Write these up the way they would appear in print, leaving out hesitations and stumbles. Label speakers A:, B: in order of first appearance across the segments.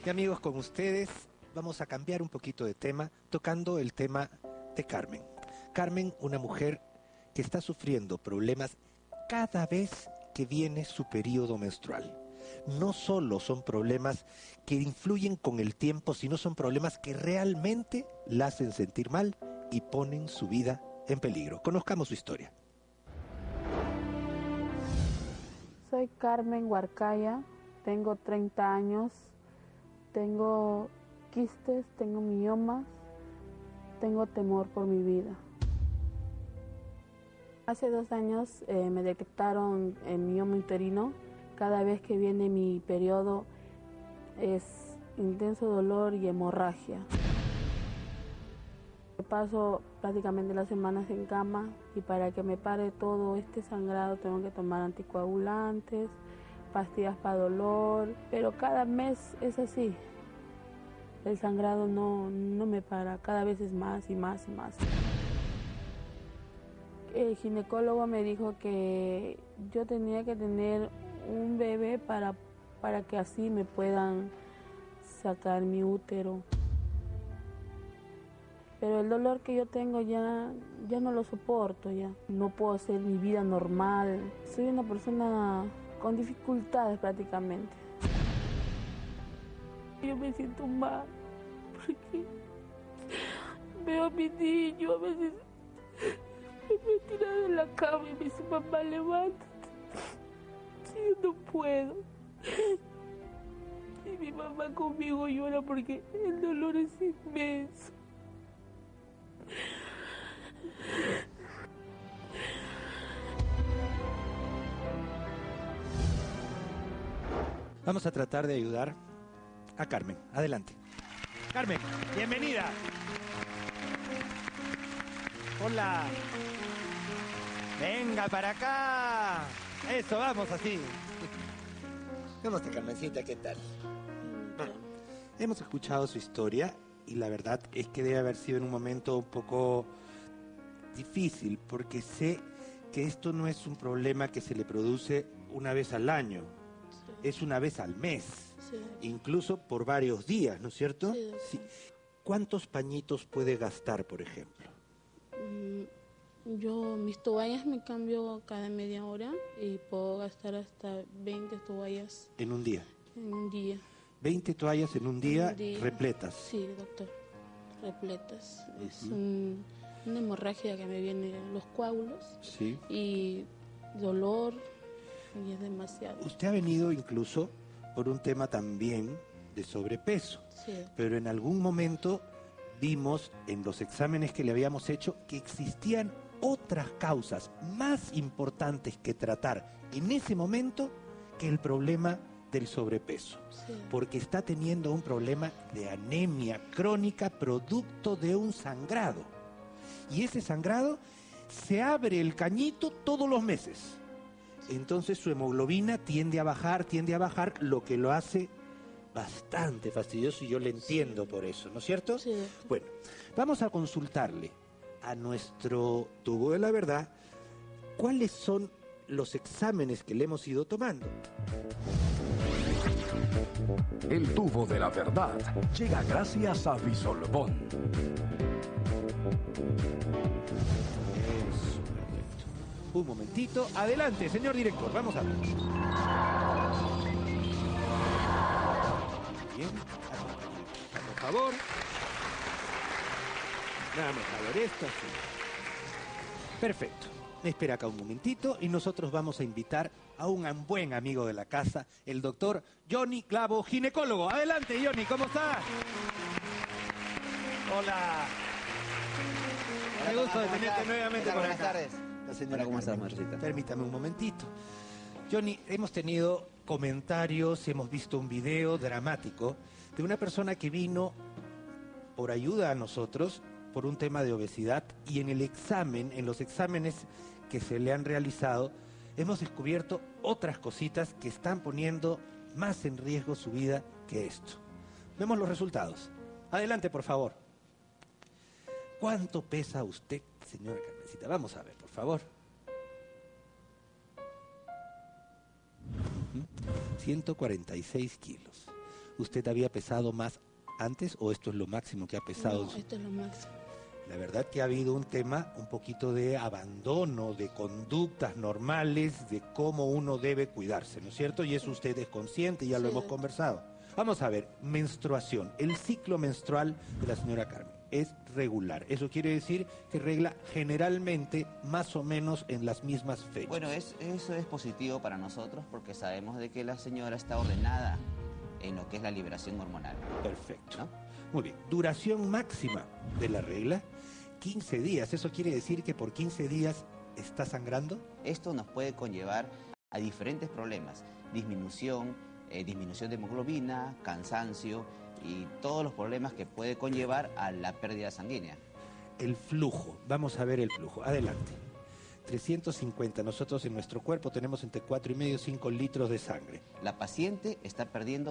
A: Y amigos, con ustedes vamos a cambiar un poquito de tema, tocando el tema de Carmen. Carmen, una mujer que está sufriendo problemas cada vez que viene su periodo menstrual. No solo son problemas que influyen con el tiempo, sino son problemas que realmente la hacen sentir mal y ponen su vida en peligro. Conozcamos su historia.
B: Soy Carmen Huarcaya, tengo 30 años, tengo quistes, tengo miomas, tengo temor por mi vida. Hace 2 años me detectaron mioma uterino. Cada vez que viene mi periodo es intenso dolor y hemorragia. Paso prácticamente las semanas en cama y para que me pare todo este sangrado tengo que tomar anticoagulantes, pastillas para dolor, pero cada mes es así. El sangrado no me para, cada vez es más y más y más. El ginecólogo me dijo que yo tenía que tener un bebé para que así me puedan sacar mi útero. Pero el dolor que yo tengo ya no lo soporto, ya. No puedo hacer mi vida normal. Soy una persona con dificultades prácticamente. Yo me siento mal porque veo a mi niño, a veces me he tirado en la cama y me dice, mamá, levántate. Sí, yo no puedo. Y mi mamá conmigo llora porque el dolor es inmenso.
A: Vamos a tratar de ayudar a Carmen. Adelante. Carmen, bienvenida. Hola. Venga para acá. Eso, vamos así. ¿Cómo está, Carmencita? ¿Qué tal? Hemos escuchado su historia y la verdad es que debe haber sido en un momento un poco difícil, porque sé que esto no es un problema que se le produce una vez al año, es una vez al mes, incluso por varios días, ¿no es cierto? Sí. ¿Cuántos pañitos puede gastar, por ejemplo?
B: Yo mis toallas me cambio cada media hora y puedo gastar hasta 20 toallas.
A: ¿En un día?
B: En un día.
A: 20 toallas en un día, repletas.
B: Sí, doctor, repletas. Es una hemorragia que me viene en los coágulos.
A: Sí.
B: Y dolor, y es demasiado.
A: Usted ha venido incluso por un tema también de sobrepeso.
B: Sí.
A: Pero en algún momento vimos en los exámenes que le habíamos hecho que existían otras causas más importantes que tratar en ese momento que el problema del sobrepeso, porque está teniendo un problema de anemia crónica producto de un sangrado, y ese sangrado se abre el cañito todos los meses, entonces su hemoglobina tiende a bajar, lo que lo hace bastante fastidioso, y yo le entiendo por eso, ¿no es cierto?
B: Sí.
A: Bueno, vamos a consultarle a nuestro tubo de la verdad cuáles son los exámenes que le hemos ido tomando.
C: El tubo de la verdad llega gracias a Bisolbón.
A: Eso, perfecto. Un momentito. Adelante, señor director. Vamos a ver. Bien. Por favor. Vamos a ver esto. Sí. Perfecto. Espera acá un momentito y nosotros vamos a invitar a un buen amigo de la casa, el doctor Johnny Clavo, ginecólogo. Adelante, Johnny, ¿cómo estás? Hola. Qué gusto de tenerte nuevamente por acá.
D: Buenas tardes. La señora, ¿cómo estás, Marcita?
A: Permítame un momentito. Johnny, hemos tenido comentarios, hemos visto un video dramático de una persona que vino por ayuda a nosotros por un tema de obesidad, y en el examen, en los exámenes que se le han realizado, hemos descubierto otras cositas que están poniendo más en riesgo su vida que esto. Vemos los resultados. Adelante, por favor. ¿Cuánto pesa usted, señora Carmencita? Vamos a ver, por favor. 146 kilos. ¿Usted había pesado más antes o esto es lo máximo que ha pesado?
B: No, esto es lo máximo.
A: La verdad que ha habido un tema, un poquito de abandono, de conductas normales, de cómo uno debe cuidarse, ¿no es cierto? Y eso usted es consciente, ya lo
B: Sí.
A: hemos conversado. Vamos a ver, menstruación. El ciclo menstrual de la señora Carmen es regular. Eso quiere decir que regla generalmente más o menos en las mismas fechas.
D: Bueno, eso es positivo para nosotros porque sabemos de que la señora está ordenada en lo que es la liberación hormonal.
A: Perfecto.
D: ¿No?
A: Muy bien. Duración máxima de la regla, 15 días. ¿Eso quiere decir que por 15 días está sangrando?
D: Esto nos puede conllevar a diferentes problemas, disminución de hemoglobina, cansancio y todos los problemas que puede conllevar a la pérdida sanguínea.
A: El flujo. Vamos a ver el flujo. Adelante. 350. Nosotros en nuestro cuerpo tenemos entre 4,5 y 5 litros de sangre.
D: La paciente está perdiendo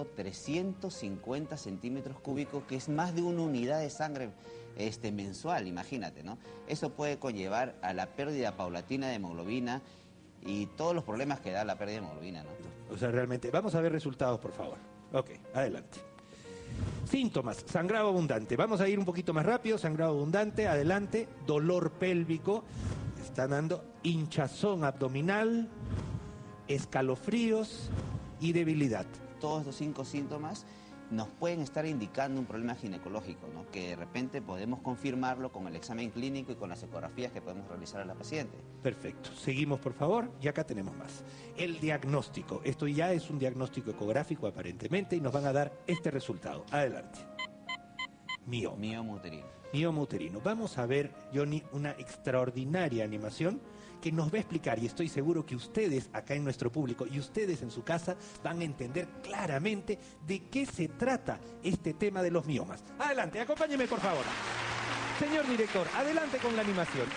D: 350 centímetros cúbicos, que es más de una unidad de sangre mensual, imagínate, ¿no? Eso puede conllevar a la pérdida paulatina de hemoglobina y todos los problemas que da la pérdida de hemoglobina, ¿no?
A: O sea, realmente. Vamos a ver resultados, por favor. Ok, adelante. Síntomas, sangrado abundante. Vamos a ir un poquito más rápido. Sangrado abundante, adelante. Dolor pélvico. Están dando hinchazón abdominal, escalofríos y debilidad.
D: Todos estos 5 síntomas nos pueden estar indicando un problema ginecológico, ¿no? Que de repente podemos confirmarlo con el examen clínico y con las ecografías que podemos realizar a la paciente.
A: Perfecto. Seguimos, por favor, y acá tenemos más. El diagnóstico. Esto ya es un diagnóstico ecográfico aparentemente y nos van a dar este resultado. Adelante. Mioma.
D: Mioma uterino.
A: Mioma uterino. Vamos a ver, Johnny, una extraordinaria animación que nos va a explicar, y estoy seguro que ustedes acá en nuestro público y ustedes en su casa van a entender claramente de qué se trata este tema de los miomas. Adelante, acompáñeme por favor. Señor director, adelante con la animación.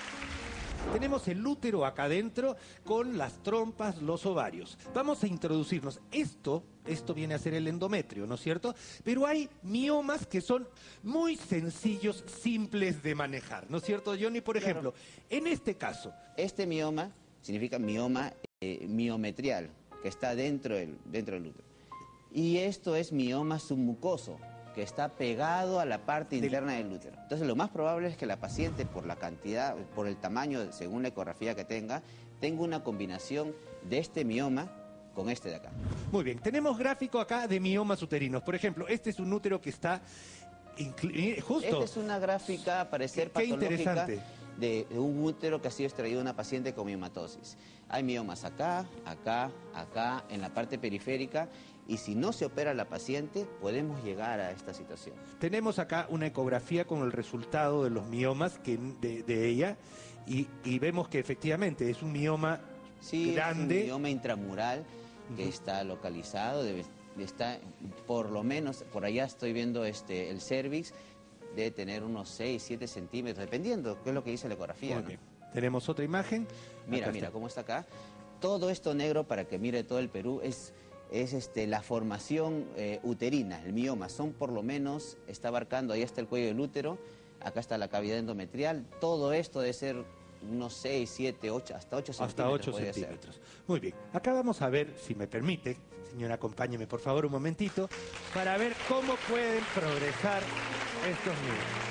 A: Tenemos el útero acá adentro con las trompas, los ovarios. Vamos a introducirnos. Esto viene a ser el endometrio, ¿no es cierto? Pero hay miomas que son muy sencillos, simples de manejar, ¿no es cierto, Johnny? Por ejemplo, en este caso.
D: Este mioma significa mioma miometrial, que está dentro del útero. Y esto es mioma submucoso, que está pegado a la parte interna del útero. Entonces, lo más probable es que la paciente, por la cantidad, por el tamaño, según la ecografía que tenga una combinación de este mioma con este de acá.
A: Muy bien, tenemos gráfico acá de miomas uterinos. Por ejemplo, este es un útero que está justo.
D: Esta es una gráfica, a parecer,
A: Qué
D: patológica
A: interesante.
D: de un útero que ha sido extraído de una paciente con miomatosis. Hay miomas acá, acá, acá, en la parte periférica. Y si no se opera la paciente, podemos llegar a esta situación.
A: Tenemos acá una ecografía con el resultado de los miomas de ella y vemos que efectivamente es un mioma grande.
D: Es un mioma intramural que está localizado, está por lo menos, por allá estoy viendo el cervix, debe tener unos 6, 7 centímetros, dependiendo qué es lo que dice la ecografía, ¿no?
A: Tenemos otra imagen.
D: Mira cómo está acá. Todo esto negro, para que mire todo el Perú, es la formación uterina, el mioma. Son por lo menos, está abarcando, ahí está el cuello del útero, acá está la cavidad endometrial. Todo esto debe ser unos 6, 7, 8, hasta 8 centímetros.
A: Hasta 8 centímetros. Muy bien. Acá vamos a ver, si me permite, señora, acompáñeme por favor un momentito, para ver cómo pueden progresar estos miomas.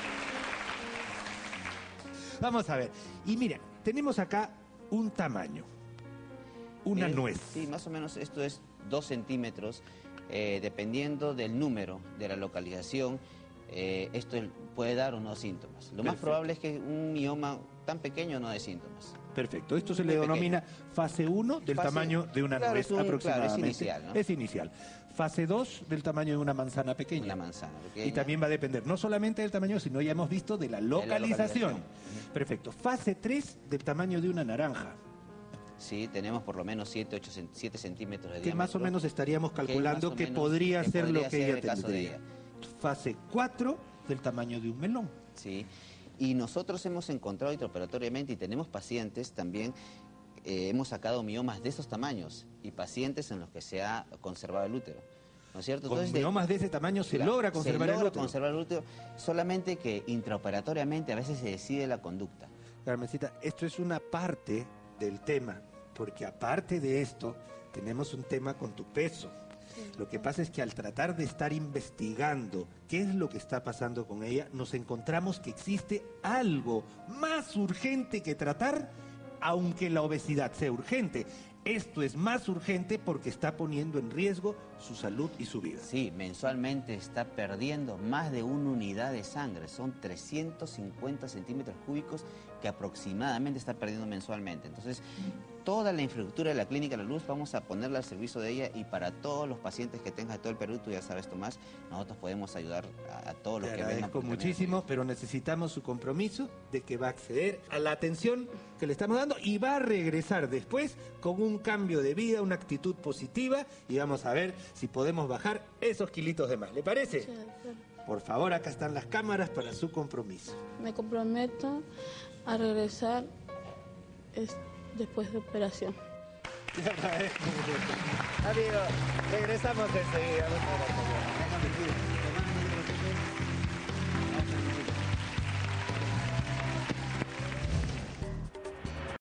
A: Vamos a ver. Y miren, tenemos acá un tamaño. Una nuez.
D: Sí, más o menos esto es 2 centímetros, dependiendo del número, de la localización, esto puede dar o no síntomas. Lo más probable es que un mioma tan pequeño no dé síntomas.
A: Perfecto, esto se le denomina fase 1 del tamaño de una nuez aproximadamente.
D: Claro, es inicial, ¿no?
A: Es inicial. Fase 2 del tamaño de una manzana pequeña.
D: Una manzana pequeña.
A: Y también va a depender no solamente del tamaño, sino ya hemos visto de la localización. Perfecto. Fase 3 del tamaño de una naranja.
D: Sí, tenemos por lo menos 7 centímetros de diámetro.
A: Que más o menos estaríamos calculando que podría ser lo que ella tendría. Fase 4 del tamaño de un melón.
D: Sí, y nosotros hemos encontrado intraoperatoriamente y tenemos pacientes también, hemos sacado miomas de esos tamaños y pacientes en los que se ha conservado el útero. ¿No es cierto?
A: Con
D: Entonces,
A: miomas de ese tamaño se logra conservar el útero.
D: Conservar el útero, solamente que intraoperatoriamente a veces se decide la conducta.
A: Carmencita, esto es una parte del tema, porque aparte de esto, tenemos un tema con tu peso. Lo que pasa es que al tratar de estar investigando qué es lo que está pasando con ella, nos encontramos que existe algo más urgente que tratar, aunque la obesidad sea urgente. Esto es más urgente porque está poniendo en riesgo su salud y su vida.
D: Sí, mensualmente está perdiendo más de 1 unidad de sangre. Son 350 centímetros cúbicos que aproximadamente está perdiendo mensualmente. Entonces, toda la infraestructura de la Clínica La Luz vamos a ponerla al servicio de ella, y para todos los pacientes que tengas de todo el Perú, tú ya sabes, Tomás, nosotros podemos ayudar a todos los que vengan.
A: Te agradezco muchísimo, pero necesitamos su compromiso de que va a acceder a la atención que le estamos dando y va a regresar después con un cambio de vida, una actitud positiva, y vamos a ver si podemos bajar esos kilitos de más. ¿Le parece?
B: Sí.
A: Por favor, acá están las cámaras para su compromiso.
B: Me comprometo a regresar después de operación.
A: Te agradezco mucho. Amigos, regresamos enseguida.